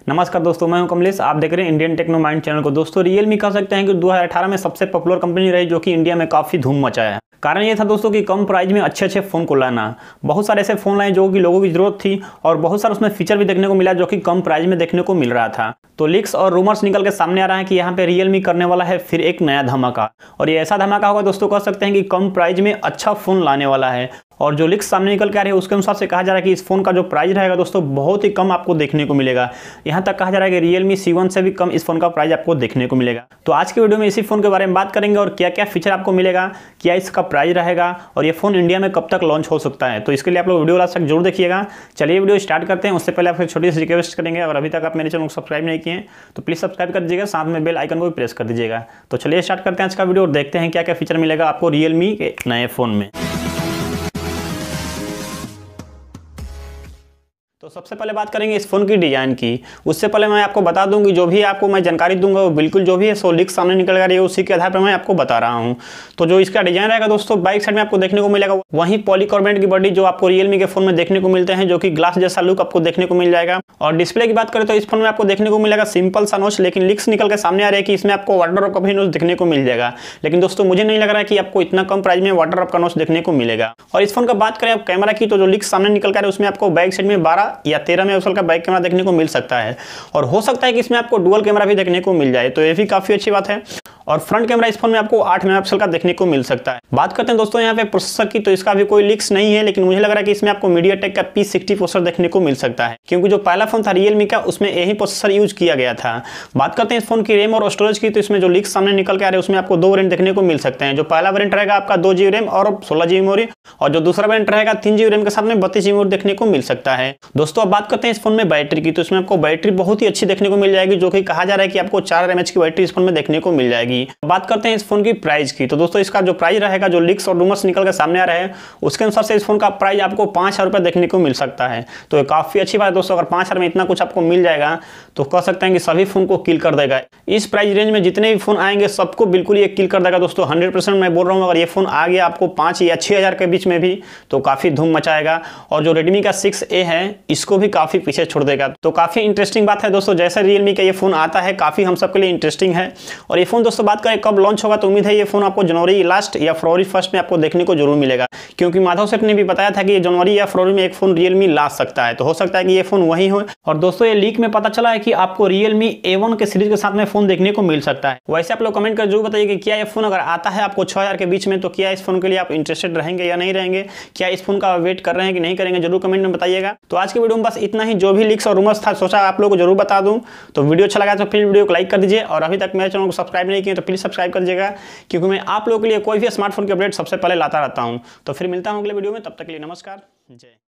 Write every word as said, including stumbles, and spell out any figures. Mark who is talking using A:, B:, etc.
A: नमस्कार दोस्तों, मैं हूं कमलेश। आप देख रहे हैं इंडियन टेक्नो माइंड चैनल को। दोस्तों रियलमी कह सकते हैं कि दो हज़ार अठारह में सबसे पॉपुलर कंपनी रही जो कि इंडिया में काफ़ी धूम मचाया है। कारण ये था दोस्तों कि कम प्राइस में अच्छे अच्छे फ़ोन को लाना। बहुत सारे ऐसे फ़ोन लाए जो कि लोगों की ज़रूरत थी और बहुत सारे उसमें फीचर भी देखने को मिला जो कि कम प्राइस में देखने को मिल रहा था। तो लीक्स और रूमर्स निकल के सामने आ रहा है कि यहाँ पे रियलमी करने वाला है फिर एक नया धमाका। और ये ऐसा धमाका होगा दोस्तों, कह सकते हैं कि कम प्राइस में अच्छा फ़ोन लाने वाला है। और जो लीक्स सामने निकल के आ रही है उसके अनुसार से कहा जा रहा है कि इस फोन का जो प्राइस रहेगा दोस्तों बहुत ही कम आपको देखने को मिलेगा। यहाँ तक कहा जा रहा है कि रियलमी सी वन से भी कम इस फोन का प्राइस आपको देखने को मिलेगा। तो आज की वीडियो में इसी फोन के बारे में बात करेंगे और क्या क्या फीचर आपको मिलेगा, क्या इसका प्राइस रहेगा और ये फोन इंडिया में कब तक लॉन्च हो सकता है। तो इसके लिए आप लोग वीडियो लास्ट तक जरूर देखिएगा। चलिए वीडियो स्टार्ट करते हैं। उससे पहले आप छोटी सी रिक्वेस्ट करेंगे, और अभी तक आप मेरे चैनल को सब्सक्राइब नहीं किए तो प्लीज़ सब्सक्राइब कर दीजिएगा, साथ में बेल आइकन को भी प्रेस कर दीजिएगा। तो चलिए स्टार्ट करते हैं आज का वीडियो और देखते हैं क्या क्या फीचर मिलेगा आपको रियलमी के नए फ़ोन में। तो सबसे पहले बात करेंगे इस फोन की डिजाइन की। उससे पहले मैं आपको बता दूं कि जो भी आपको मैं जानकारी दूंगा वो बिल्कुल जो भी है सो लीक सामने निकल रही है उसी के आधार पर मैं आपको बता रहा हूं। तो जो इसका डिजाइन रहेगा दोस्तों, बाइक साइड में आपको देखने को मिलेगा वहीं पॉलीकार्बोनेट की बॉडी जो आपको रियलमी के फोन में देखने को मिलते हैं, जो कि ग्लास जैसा लुक आपको देखने को मिल जाएगा। और डिस्प्ले की बात करें तो इस फोन में आपको देखने को मिलेगा सिंपल सा नोच, लेकिन लीक्स निकल के सामने आ रहे हैं कि इसमें आपको वाटर ड्रॉप का भी नोच देखने को मिल जाएगा। लेकिन दोस्तों मुझे नहीं लग रहा है कि आपको इतना कम प्राइस में वाटर ड्रॉप का नोच देखने को मिलेगा। और इस फोन का बात करें कैमरा की, तो जो लीक्स सामने निकल कर उसमें आपको बैक साइड में बारह या तेरह में का बैक कैमरा देखने को मिल सकता है। और हो सकता है कि इसमें आपको डुअल कैमरा भी देखने को मिल जाए, तो ये भी काफी अच्छी बात है। और फ्रंट कैमरा इस फोन में आपको आठ मेगापिक्सल का देखने को मिल सकता है। बात करते हैं दोस्तों यहाँ पे प्रोसेसर की, तो इसका भी कोई लीक्स नहीं है, लेकिन मुझे लग रहा है कि इसमें आपको मीडियाटेक का पी सिक्सटी प्रोसेसर देखने को मिल सकता है, क्योंकि जो पहला फोन था रियलमी का उसमें यही प्रोसेसर यूज किया गया था। बात करते हैं इस फोन की रैम और स्टोरेज की, तो इसमें जो लीक्स सामने निकल के आ रहे हैं उसमें आपको दो वेरिएंट देखने को मिल सकते हैं। जो पहला वेरिएंट रहेगा आपका दो जीबी रैम और सोलह जीबी मेमोरी, और जो दूसरा वेरिएंट रहेगा तीन जीबी रैम के साथ में बत्तीस जीबी मेमोरी देखने को मिल सकता है। दोस्तों अब बात करते हैं इस फोन में बैटरी की, तो इसमें आपको बैटरी बहुत ही अच्छी देखने को मिल जाएगी, जो कि कहा जा रहा है कि आपको चार एमएच की बैटरी इस फोन में देखने को मिल जाएगी। बात करते हैं इस फोन की प्राइस की, तो दोस्तों इसका जो प्राइस रहेगा, जो लीक्स और रूमर्स निकल के सामने आ रहे हैं उसके अनुसार से इस फोन का प्राइस आपको पाँच हजार रुपये देखने को मिल सकता है। तो ये काफी अच्छी बात है दोस्तों। अगर पाँच हजार में इतना कुछ आपको मिल जाएगा तो कह सकते हैं कि सभी फोन को किल कर देगा। इस प्राइस रेंज में जितने भी फोन आएंगे सबको बिल्कुल ये किल कर देगा दोस्तों, हंड्रेड परसेंट मैं बोल रहा हूँ। अगर ये फोन आ गया आपको पाँच या छः हजार के बीच में भी तो काफी धूम मचाएगा। और जो रेडमी का सिक्स ए है इसको भी काफी पीछे छोड़ देगा। तो काफी इंटरेस्टिंग बात है दोस्तों, जैसे रियलमी का ये फोन आता है काफी हम सबके लिए इंटरेस्टिंग है। और ये फोन दोस्तों बात करें कब लॉन्च होगा, तो उम्मीद है ये फोन आपको जनवरी लास्ट या फरवरी फर्स्ट में आपको देखने को जरूर मिलेगा, क्योंकि माधव सेठ ने भी बताया था कि ये जनवरी या फरवरी में एक फोन रियलमी ला सकता है। तो हो सकता है कि ये फोन वही हो। और दोस्तों ये लीक में पता चला है कि आपको रियलमी ए वन के सीरीज के साथ में फोन देखने को मिल सकता है। वैसे आप लोग कमेंट कर जरूर बताइए कि क्या ये फोन अगर आता है आपको छह हजार के बीच में तो क्या इस फोन के लिए आप इंटरेस्टेड रहेंगे या नहीं रहेंगे, क्या इस फोन का वेट कर रहे हैं कि नहीं करेंगे, जरूर कमेंट में बताइएगा। तो आज की वीडियो में बस इतना ही। जो भी लीक्स और रूमर्स था सोचा आप लोगों को जरूर बता दूं। तो वीडियो अच्छा लगा तो प्लीज वीडियो को लाइक कर दीजिए, और अभी तक मेरे चैनल को सब्सक्राइब नहीं किए तो प्लीज सब्सक्राइब कर दीजिएगा, क्योंकि मैं आप लोगों के लिए कोई भी स्मार्टफोन की अपडेट सबसे पहले लाता रहता हूं। तो फिर मिलता हूं अगले वीडियो में, तब तक के लिए नमस्कार, जय।